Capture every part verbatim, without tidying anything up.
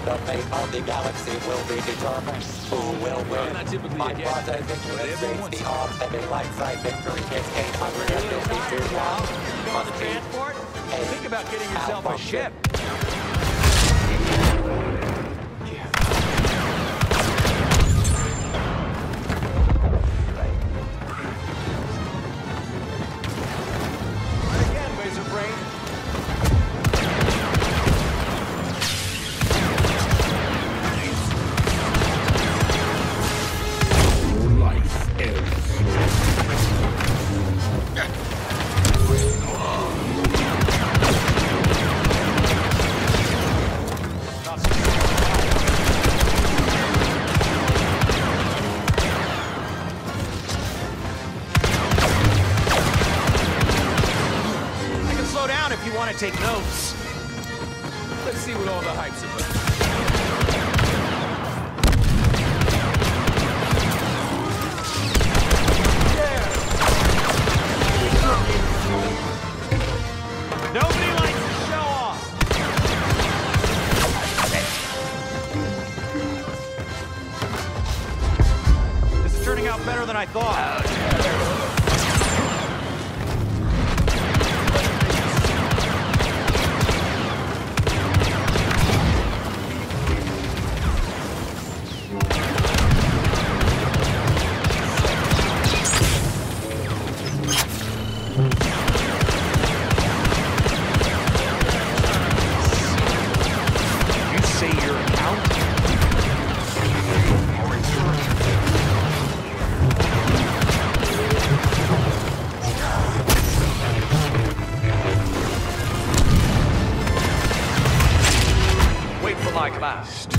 the fate of the galaxy will be determined. Who will win? Not typically My a guy. process victory the odds of a life-size victory is eight hundred fifty-two You one. on the transport? Think about getting yourself a ship. Take notes. Let's see what all the hype's about. Yeah. Nobody likes to show off. This is turning out better than I thought. Last.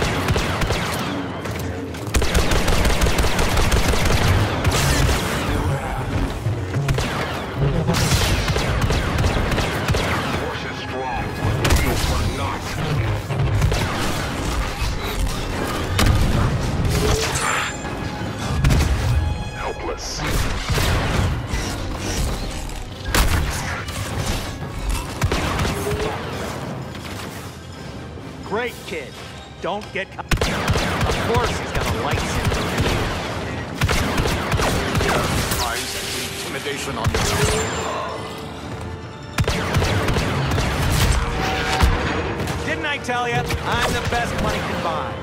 Force is strong. You are not. Helpless. Great kid. Don't get caught. Of course he's got a lightsaber. Surprise and intimidation on you. Didn't I tell you? I'm the best money can buy.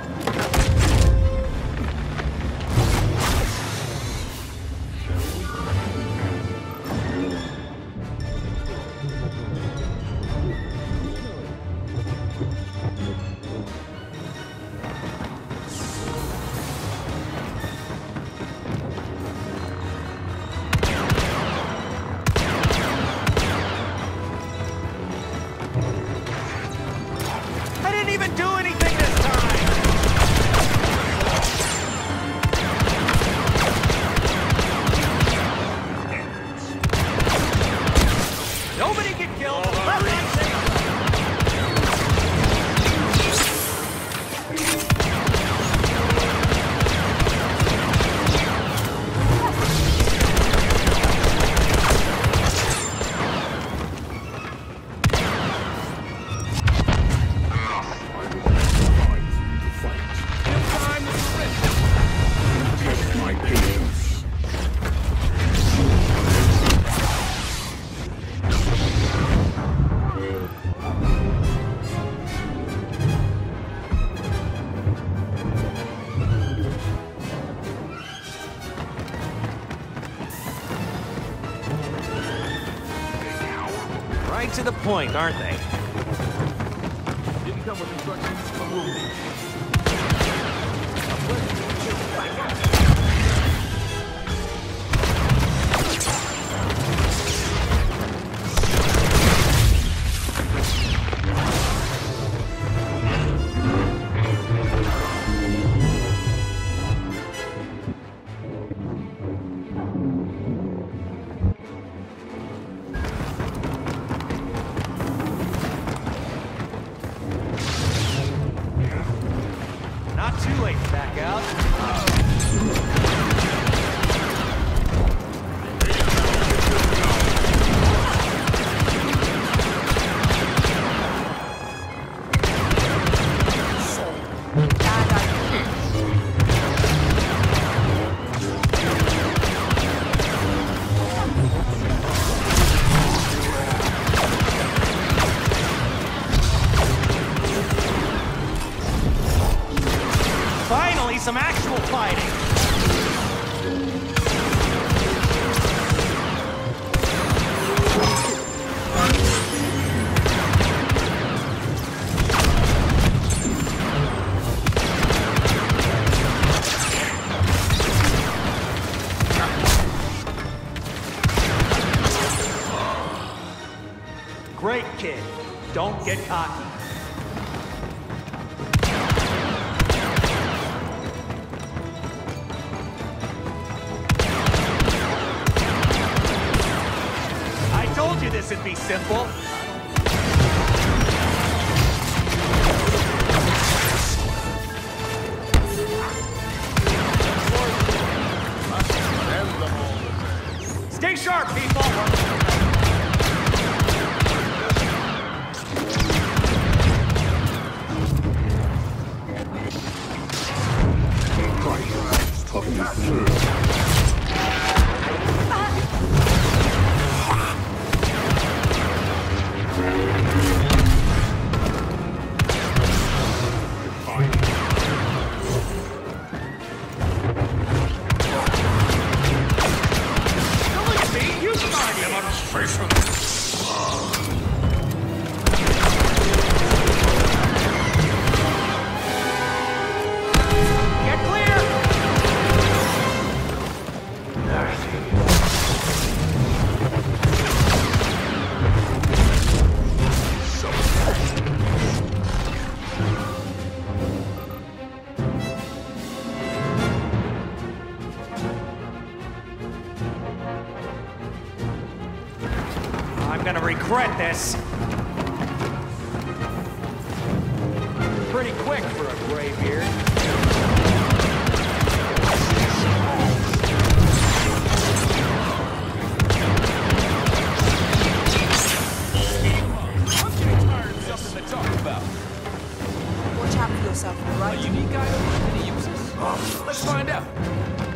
Right to the point, aren't they? Didn't come with instructions from Ruby. Not too late to back out. some actual fighting. Great kid. Don't get cocky. I told you this would be simple. Stay sharp, people! I'm gonna regret this. Pretty quick for a graybeard. I'm getting tired of something to talk about. Watch out for yourself, all right? A unique item, any uses? Let's find out.